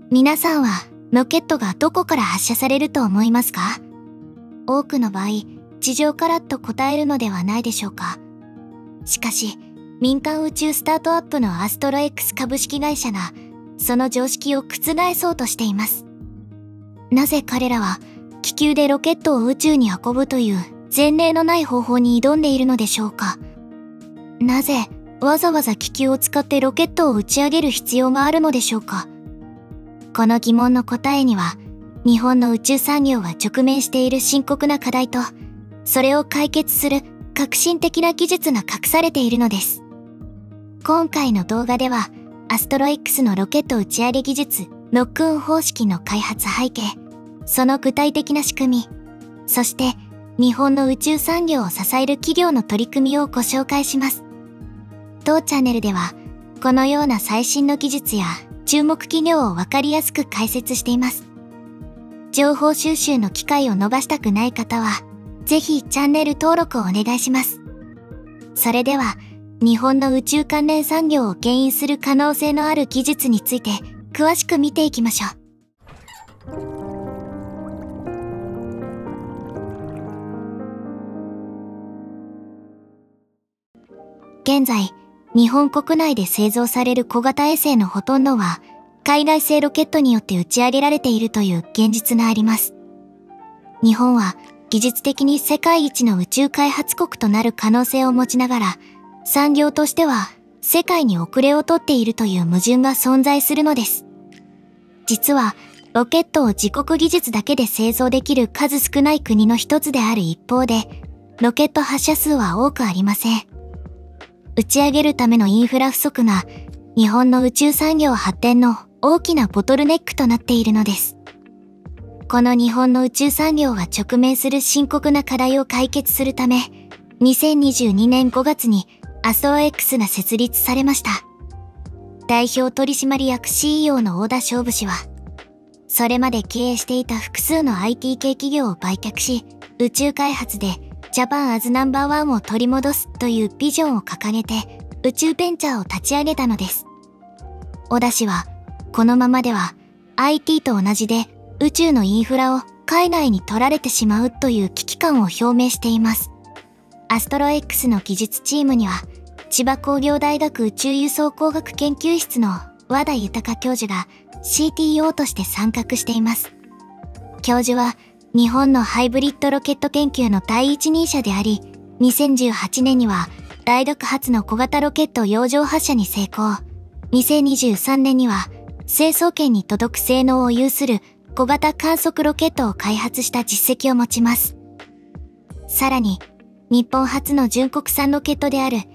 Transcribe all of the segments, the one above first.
皆さんはロケットがどこから発射されると思いますか？多くの場合、地上からと答えるのではないでしょうか。しかし、民間宇宙スタートアップのアストロ X 株式会社が、その常識を覆そうとしています。なぜ彼らは、気球でロケットを宇宙に運ぶという前例のない方法に挑んでいるのでしょうか。なぜ、わざわざ気球を使ってロケットを打ち上げる必要があるのでしょうか。この疑問の答えには、日本の宇宙産業が直面している深刻な課題と、それを解決する革新的な技術が隠されているのです。今回の動画では、アストロ X のロケット打ち上げ技術、ロックオン方式の開発背景、その具体的な仕組み、そして日本の宇宙産業を支える企業の取り組みをご紹介します。当チャンネルでは、このような最新の技術や注目企業をわかりやすく解説しています。情報収集の機会を伸ばしたくない方は、ぜひチャンネル登録をお願いします。それでは、日本の宇宙関連産業を牽引する可能性のある技術について詳しく見ていきましょう。現在、日本国内で製造される小型衛星のほとんどは、海外製ロケットによって打ち上げられているという現実があります。日本は技術的に世界一の宇宙開発国となる可能性を持ちながら、産業としては世界に遅れをとっているという矛盾が存在するのです。実は、ロケットを自国技術だけで製造できる数少ない国の一つである一方で、ロケット発射数は多くありません。打ち上げるためのインフラ不足が、日本の宇宙産業発展の大きなボトルネックとなっているのです。この日本の宇宙産業が直面する深刻な課題を解決するため、2022年5月にアストロ X が設立されました。代表取締役 CEO の大田勝負氏は、それまで経営していた複数の IT 系企業を売却し、宇宙開発でジャパンアズナンバーワンを取り戻すというビジョンを掲げて宇宙ベンチャーを立ち上げたのです。小田氏は、このままでは IT と同じで宇宙のインフラを海外に取られてしまうという危機感を表明しています。アストロ X の技術チームには、千葉工業大学宇宙輸送工学研究室の和田豊教授が CTO として参画しています。教授は、日本のハイブリッドロケット研究の第一人者であり、2018年には大学初の小型ロケット洋上発射に成功。2023年には成層圏に届く性能を有する小型観測ロケットを開発した実績を持ちます。さらに、日本初の純国産ロケットである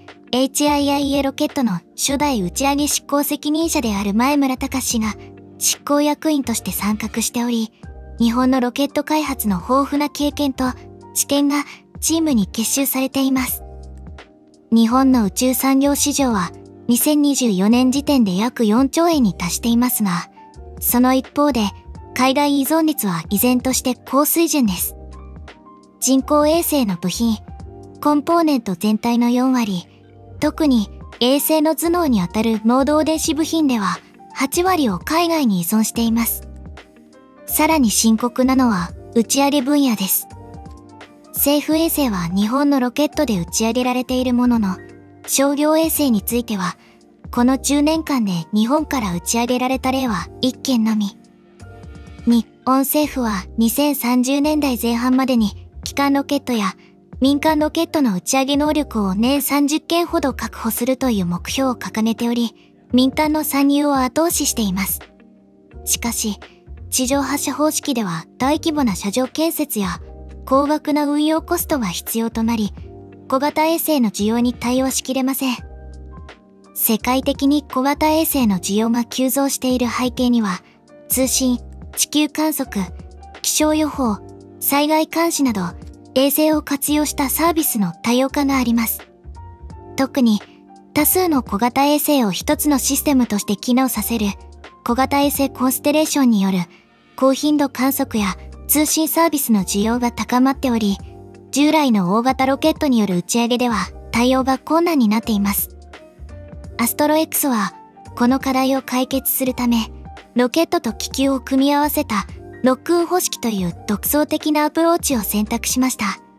HIIA ロケットの初代打ち上げ執行責任者である前村隆氏が執行役員として参画しており、日本のロケット開発の豊富な経験と知見がチームに結集されています。日本の宇宙産業市場は2024年時点で約4兆円に達していますが、その一方で海外依存率は依然として高水準です。人工衛星の部品、コンポーネント全体の4割、特に衛星の頭脳にあたる能動電子部品では8割を海外に依存しています。さらに深刻なのは打ち上げ分野です。政府衛星は日本のロケットで打ち上げられているものの、商業衛星については、この10年間で日本から打ち上げられた例は1件のみ。日本政府は2030年代前半までに基幹ロケットや民間ロケットの打ち上げ能力を年30件ほど確保するという目標を掲げており、民間の参入を後押ししています。しかし、地上発射方式では大規模な射場建設や高額な運用コストが必要となり、小型衛星の需要に対応しきれません。世界的に小型衛星の需要が急増している背景には、通信、地球観測、気象予報、災害監視など、衛星を活用したサービスの多様化があります。特に、多数の小型衛星を一つのシステムとして機能させる小型衛星コンステレーションによる高頻度観測や通信サービスの需要が高まっており、従来の大型ロケットによる打ち上げでは対応が困難になっています。アストロ X はこの課題を解決するため、 ロケットと気球を組み合わせたロックオン方式という独創的なアプローチを選択しました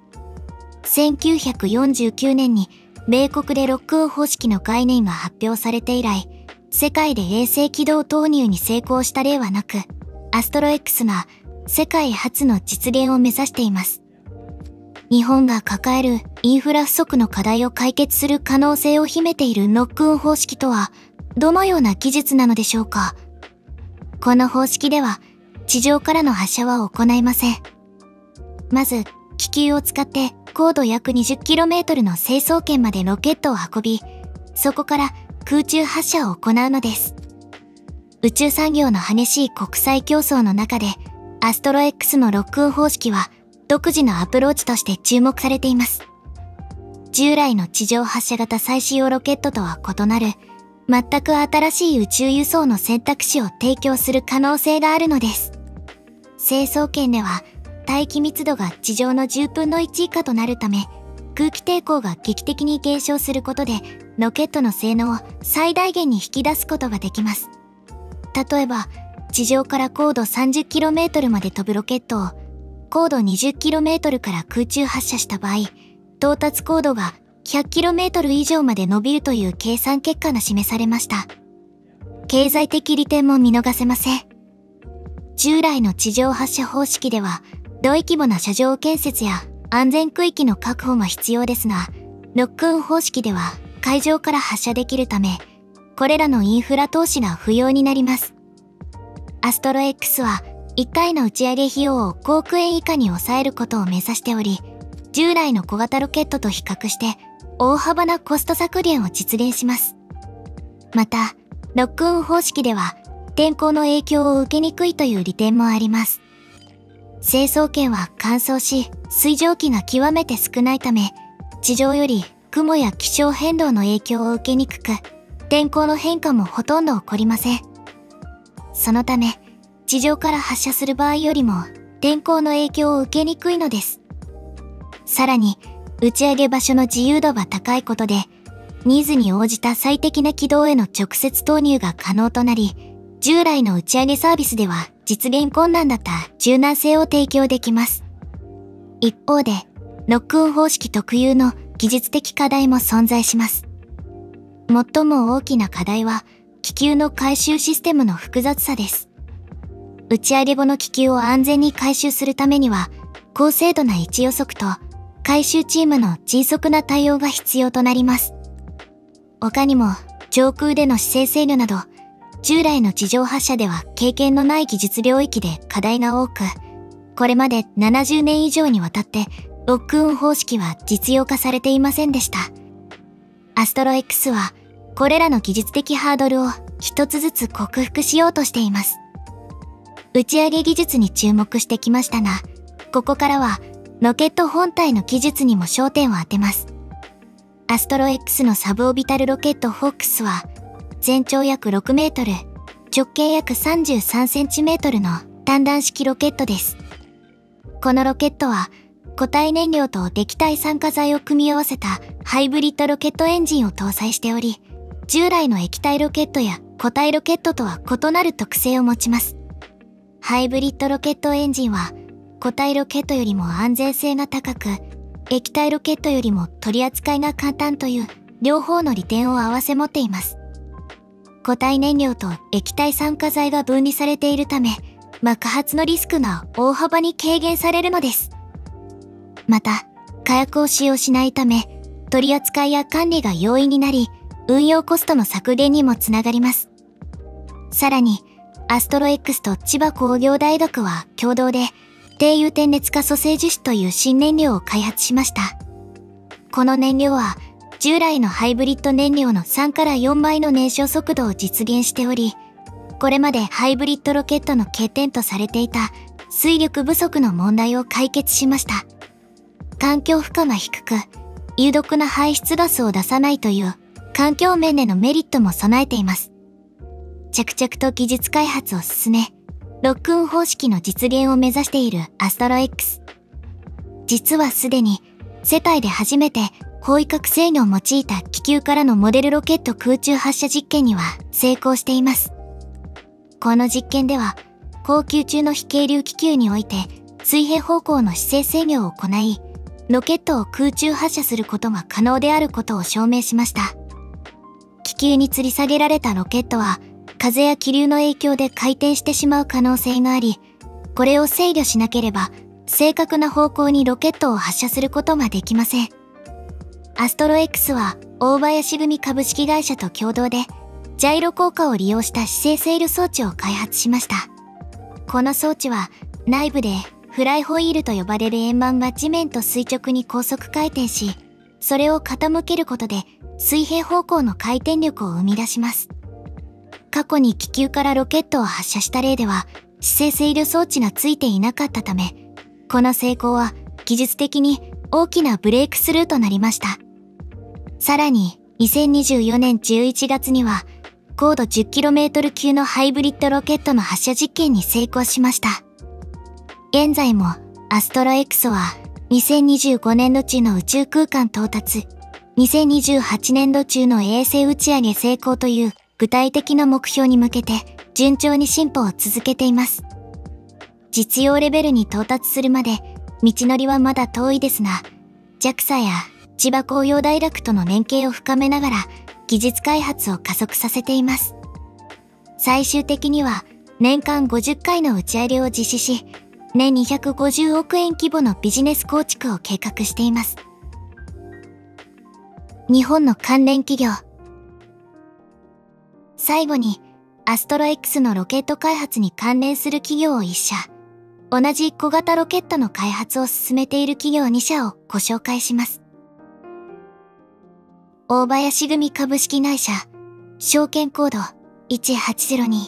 。1949年に米国でロックオン方式の概念が発表されて以来、世界で衛星軌道投入に成功した例はなく、アストロ X が世界初の実現を目指しています。日本が抱えるインフラ不足の課題を解決する可能性を秘めているロックオン方式とは、どのような技術なのでしょうか。この方式では、地上からの発射は行いません。まず、気球を使って高度約 20km の成層圏までロケットを運び、そこから空中発射を行うのです。宇宙産業の激しい国際競争の中で、アストロ X のロックオン方式は、独自のアプローチとして注目されています。従来の地上発射型再使用ロケットとは異なる、全く新しい宇宙輸送の選択肢を提供する可能性があるのです。成層圏では、大気密度が地上の10分の1以下となるため、空気抵抗が劇的に減少することで、ロケットの性能を最大限に引き出すことができます。例えば、地上から高度 30km まで飛ぶロケットを、高度 20km から空中発射した場合、到達高度が 100km 以上まで伸びるという計算結果が示されました。経済的利点も見逃せません。従来の地上発射方式では、大規模な射場建設や安全区域の確保が必要ですが、ロックオン方式では海上から発射できるため、これらのインフラ投資が不要になります。アストロ X は、1回の打ち上げ費用を5億円以下に抑えることを目指しており、従来の小型ロケットと比較して大幅なコスト削減を実現します。また、ロックオン方式では天候の影響を受けにくいという利点もあります。成層圏は乾燥し、水蒸気が極めて少ないため、地上より雲や気象変動の影響を受けにくく、天候の変化もほとんど起こりません。そのため、地上から発射する場合よりも天候の影響を受けにくいのです。さらに、打ち上げ場所の自由度が高いことで、ニーズに応じた最適な軌道への直接投入が可能となり、従来の打ち上げサービスでは実現困難だった柔軟性を提供できます。一方で、ロックオン方式特有の技術的課題も存在します。最も大きな課題は、気球の回収システムの複雑さです。打ち上げ後の気球を安全に回収するためには、高精度な位置予測と回収チームの迅速な対応が必要となります。他にも、上空での姿勢制御など、従来の地上発射では経験のない技術領域で課題が多く、これまで70年以上にわたってロックオン方式は実用化されていませんでした。アストロ X は、これらの技術的ハードルを一つずつ克服しようとしています。打ち上げ技術に注目してきましたが、ここからはロケット本体の技術にも焦点を当てます。アストロ X のサブオビタルロケットフォックスは、全長約6メートル、直径約33センチメートルの単弾式ロケットです。このロケットは、固体燃料と滴体酸化剤を組み合わせたハイブリッドロケットエンジンを搭載しており、従来の液体ロケットや固体ロケットとは異なる特性を持ちます。ハイブリッドロケットエンジンは、固体ロケットよりも安全性が高く、液体ロケットよりも取り扱いが簡単という両方の利点を併せ持っています。固体燃料と液体酸化剤が分離されているため、爆発のリスクが大幅に軽減されるのです。また、火薬を使用しないため、取り扱いや管理が容易になり、運用コストの削減にもつながります。さらに、アストロ X と千葉工業大学は共同で、低油天熱可塑性樹脂という新燃料を開発しました。この燃料は、従来のハイブリッド燃料の3から4倍の燃焼速度を実現しており、これまでハイブリッドロケットの欠点とされていた水力不足の問題を解決しました。環境負荷が低く、有毒な排出ガスを出さないという環境面でのメリットも備えています。着々と技術開発を進め、ロックオン方式の実現を目指しているアストロ X。実はすでに世界で初めて方位角制御を用いた気球からのモデルロケット空中発射実験には成功しています。 この実験では、高級中の非係留気球において水平方向の姿勢制御を行い、ロケットを空中発射することが可能であることを証明しました。気球に吊り下げられたロケットは、風や気流の影響で回転してしまう可能性があり、これを制御しなければ、正確な方向にロケットを発射することができません。アストロ X は、大林組株式会社と共同で、ジャイロ効果を利用した姿勢制御装置を開発しました。この装置は、内部でフライホイールと呼ばれる円盤が地面と垂直に高速回転し、それを傾けることで水平方向の回転力を生み出します。過去に気球からロケットを発射した例では、姿勢制御装置がついていなかったため、この成功は技術的に大きなブレイクスルーとなりました。さらに、2024年11月には、高度 10km 級のハイブリッドロケットの発射実験に成功しました。現在もアストロ X は2025年度中の宇宙空間到達、2028年度中の衛星打ち上げ成功という具体的な目標に向けて順調に進歩を続けています。実用レベルに到達するまで道のりはまだ遠いですが、JAXA や千葉工業大学との連携を深めながら技術開発を加速させています。最終的には年間50回の打ち上げを実施し、年250億円規模のビジネス構築を計画しています。日本の関連企業。最後に、アストロ X のロケット開発に関連する企業を1社、同じ小型ロケットの開発を進めている企業2社をご紹介します。大林組株式会社、証券コード1802。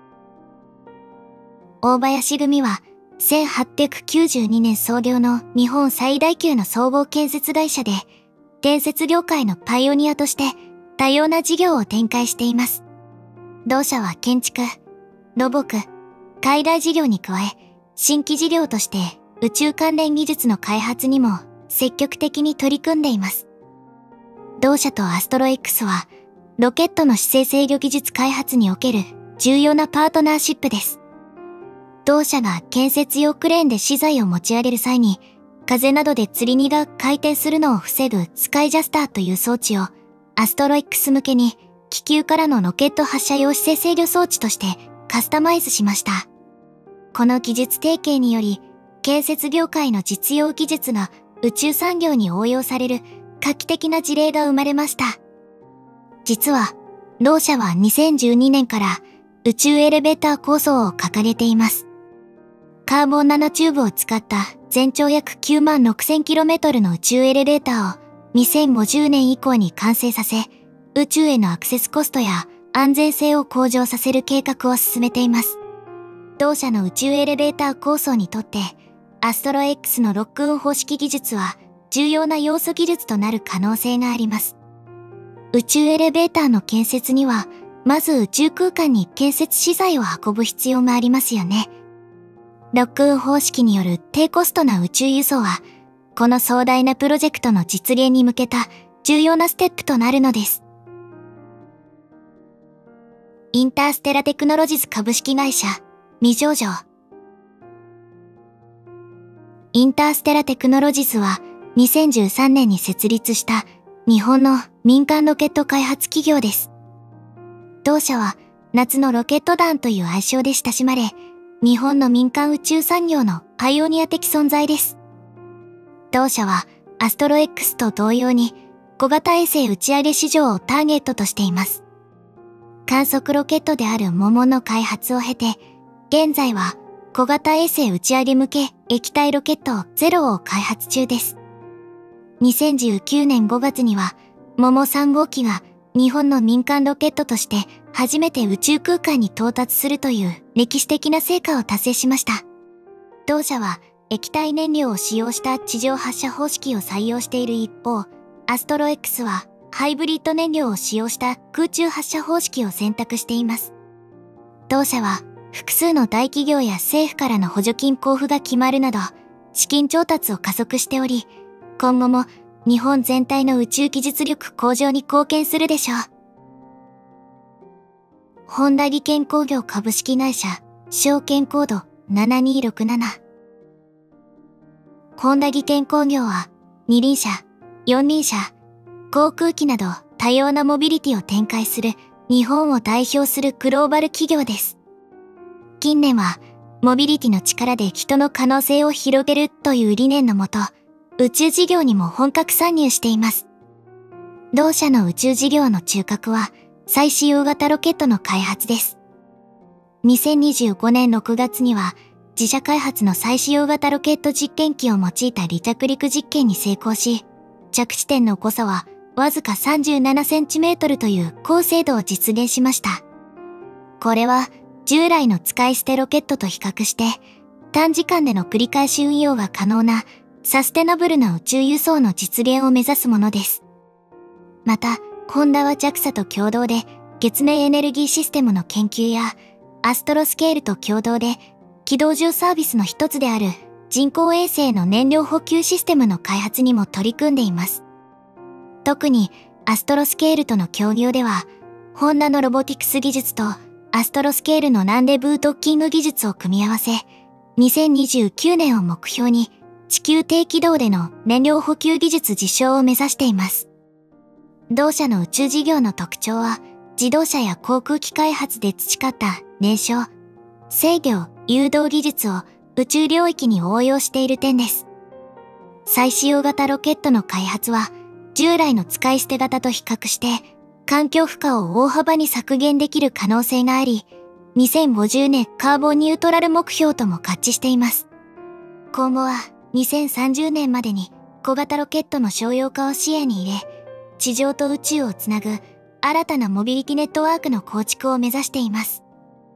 大林組は、1892年創業の日本最大級の総合建設会社で、建設業界のパイオニアとして多様な事業を展開しています。同社は建築、土木、海外事業に加え、新規事業として宇宙関連技術の開発にも積極的に取り組んでいます。同社とアストロ X は、ロケットの姿勢制御技術開発における重要なパートナーシップです。同社が建設用クレーンで資材を持ち上げる際に、風などで吊り荷が回転するのを防ぐスカイジャスターという装置を、アストロ X 向けに気球からのロケット発射用姿勢制御装置としてカスタマイズしました。この技術提携により、建設業界の実用技術が宇宙産業に応用される画期的な事例が生まれました。実は、同社は2012年から宇宙エレベーター構想を掲げています。カーボンナノチューブを使った全長約 96,000km の宇宙エレベーターを2050年以降に完成させ、宇宙へのアクセスコストや安全性を向上させる計画を進めています。同社の宇宙エレベーター構想にとって、アストロ X のロックオン方式技術は重要な要素技術となる可能性があります。宇宙エレベーターの建設には、まず宇宙空間に建設資材を運ぶ必要がありますよね。ロックオン方式による低コストな宇宙輸送は、この壮大なプロジェクトの実現に向けた重要なステップとなるのです。インターステラテクノロジズ株式会社、未上場。インターステラテクノロジズは2013年に設立した日本の民間ロケット開発企業です。同社は夏のロケット団という愛称で親しまれ、日本の民間宇宙産業のパイオニア的存在です。同社はアストロ X と同様に小型衛星打ち上げ市場をターゲットとしています。観測ロケットである桃の開発を経て、現在は小型衛星打ち上げ向け液体ロケットゼロを開発中です。2019年5月には桃3号機が日本の民間ロケットとして初めて宇宙空間に到達するという歴史的な成果を達成しました。同社は液体燃料を使用した地上発射方式を採用している一方、アストロ X はハイブリッド燃料を使用した空中発射方式を選択しています。同社は複数の大企業や政府からの補助金交付が決まるなど、資金調達を加速しており、今後も日本全体の宇宙技術力向上に貢献するでしょう。 本田技研工業株式会社、証券コード7267。本田技研工業は、二輪車、四輪車、航空機など多様なモビリティを展開する日本を代表するグローバル企業です。近年は、モビリティの力で人の可能性を広げるという理念のもと、宇宙事業にも本格参入しています。同社の宇宙事業の中核は、最新大型ロケットの開発です。2025年6月には、自社開発の最新大型ロケット実験機を用いた離着陸実験に成功し、着地点の誤差はわずか37センチメートルという高精度を実現しました。これは従来の使い捨てロケットと比較して短時間での繰り返し運用が可能なサステナブルな宇宙輸送の実現を目指すものです。また、ホンダは JAXA と共同で月面エネルギーシステムの研究やアストロスケールと共同で軌道上サービスの一つである人工衛星の燃料補給システムの開発にも取り組んでいます。特にアストロスケールとの協業では、ホンダのロボティクス技術とアストロスケールのランデブードッキング技術を組み合わせ、2029年を目標に地球低軌道での燃料補給技術実証を目指しています。同社の宇宙事業の特徴は、自動車や航空機開発で培った燃焼、制御、誘導技術を宇宙領域に応用している点です。最新大型ロケットの開発は、従来の使い捨て型と比較して、環境負荷を大幅に削減できる可能性があり、2050年カーボンニュートラル目標とも合致しています。今後は2030年までに小型ロケットの商用化を視野に入れ、地上と宇宙をつなぐ新たなモビリティネットワークの構築を目指しています。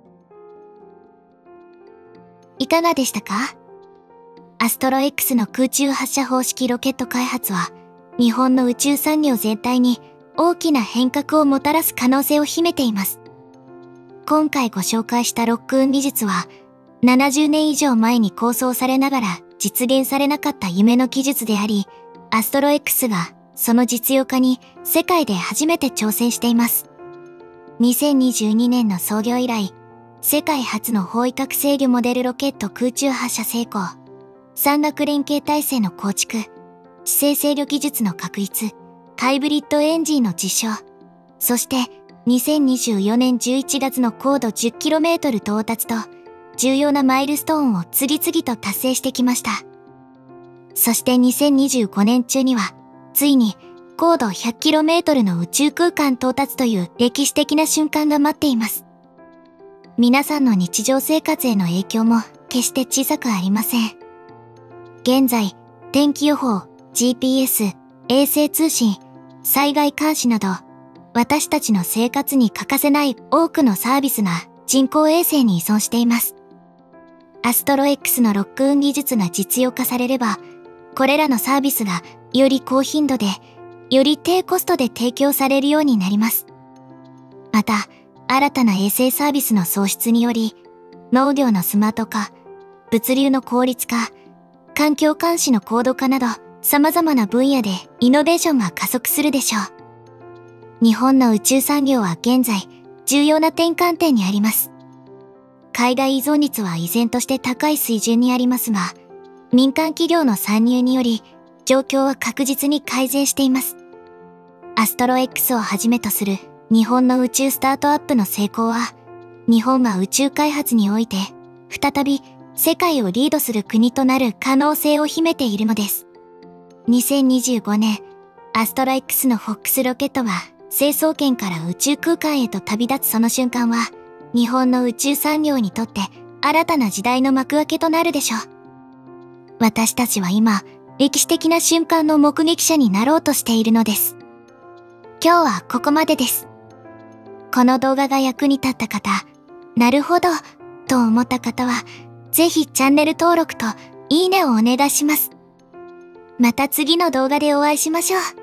いかがでしたか？アストロ X の空中発射方式ロケット開発は、日本の宇宙産業全体に大きな変革をもたらす可能性を秘めています。今回ご紹介したロックオン技術は、70年以上前に構想されながら実現されなかった夢の技術であり、アストロ X がその実用化に世界で初めて挑戦しています。2022年の創業以来、世界初の包囲角制御モデルロケット空中発射成功、産学連携体制の構築、地勢制御技術の確立、ハイブリッドエンジンの実証、そして2024年11月の高度 10km 到達と重要なマイルストーンを次々と達成してきました。そして2025年中にはついに高度 100km の宇宙空間到達という歴史的な瞬間が待っています。皆さんの日常生活への影響も決して小さくありません。現在、天気予報、GPS、衛星通信、災害監視など、私たちの生活に欠かせない多くのサービスが人工衛星に依存しています。アストロ X のロックオン技術が実用化されれば、これらのサービスがより高頻度で、より低コストで提供されるようになります。また、新たな衛星サービスの創出により、農業のスマート化、物流の効率化、環境監視の高度化など、様々な分野でイノベーションが加速するでしょう。日本の宇宙産業は現在、重要な転換点にあります。海外依存率は依然として高い水準にありますが、民間企業の参入により、状況は確実に改善しています。アストロ X をはじめとする日本の宇宙スタートアップの成功は、日本が宇宙開発において、再び世界をリードする国となる可能性を秘めているのです。2025年、アストロ X の FOX ロケットが成層圏から宇宙空間へと旅立つその瞬間は、日本の宇宙産業にとって新たな時代の幕開けとなるでしょう。私たちは今、歴史的な瞬間の目撃者になろうとしているのです。今日はここまでです。この動画が役に立った方、なるほど、と思った方は、ぜひチャンネル登録といいねをお願いします。また次の動画でお会いしましょう。